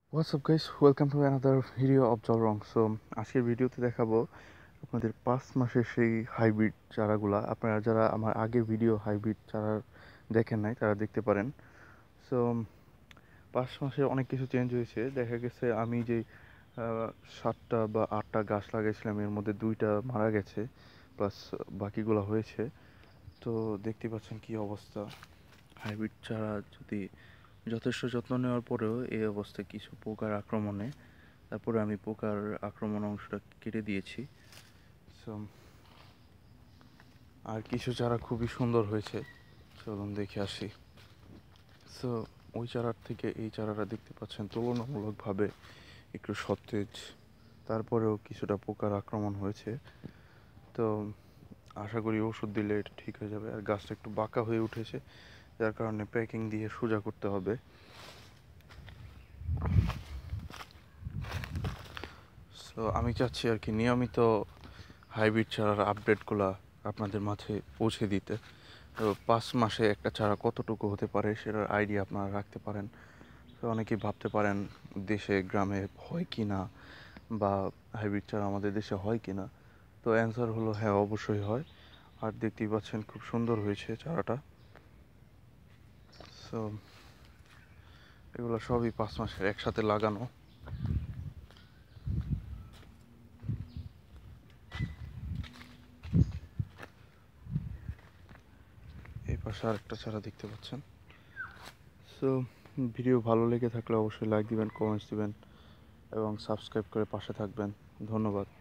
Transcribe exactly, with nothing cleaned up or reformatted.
What's up guys, welcome to another video of Jalrong. So আজকের ভিডিওতে দেখাবো আপনাদের পাঁচ মাসের সেই হাইব্রিড চারাগুলা। আপনারা যারা আমার আগের ভিডিও হাইব্রিড চারা দেখেন নাই তারা দেখতে পারেন। সো পাঁচ মাসে অনেক কিছু চেঞ্জ হয়েছে। দেখা গেছে আমি যে সাতটা বা আটটা গাছ লাগাইছিলাম এর মধ্যে দুইটা মারা গেছে, প্লাস বাকিগুলো হয়েছে। তো দেখতে পাচ্ছেন কি অবস্থা। হাইব্রিড চারা যদি যথেষ্ট যত্ন নেওয়ার পরেও এই অবস্থায় কিছু পোকার আক্রমণে তারপরে আমি পোকার আক্রমণ অংশটা কেটে দিয়েছি। সো আর কিছু চারা খুবই সুন্দর হয়েছে, চলুন দেখে আসি। সো ওই চারার থেকে এই চারাটা দেখতে পাচ্ছেন তুলনামূলকভাবে একটু সতেজ, তারপরেও কিছুটা পোকার আক্রমণ হয়েছে। তো আশা করি ওষুধ দিলে এটা ঠিক হয়ে যাবে। আর গাছটা একটু বাঁকা হয়ে উঠেছে, যার কারণে প্যাকিং দিয়ে সোজা করতে হবে। সো আমি চাচ্ছি আর কি নিয়মিত হাইব্রিড চারার আপডেটগুলো আপনাদের মাঝে পৌঁছে দিতে। তো পাঁচ মাসে একটা চারা কতটুকু হতে পারে সেটার আইডিয়া আপনারা রাখতে পারেন। তো অনেকেই ভাবতে পারেন দেশে গ্রামে হয় কি না, বা হাইব্রিড চারা আমাদের দেশে হয় কি না। তো অ্যান্সার হলো হ্যাঁ, অবশ্যই হয়। আর দেখতেই পাচ্ছেন খুব সুন্দর হয়েছে চারাটা। সো এগুলো সবই পাঁচ মাসের একসাথে লাগানো। এই পাশে আরেকটা চারা দেখতে পাচ্ছেন। সো ভিডিও ভালো লেগে থাকলে অবশ্যই লাইক দিবেন, কমেন্টস দিবেন এবং সাবস্ক্রাইব করে পাশে থাকবেন। ধন্যবাদ।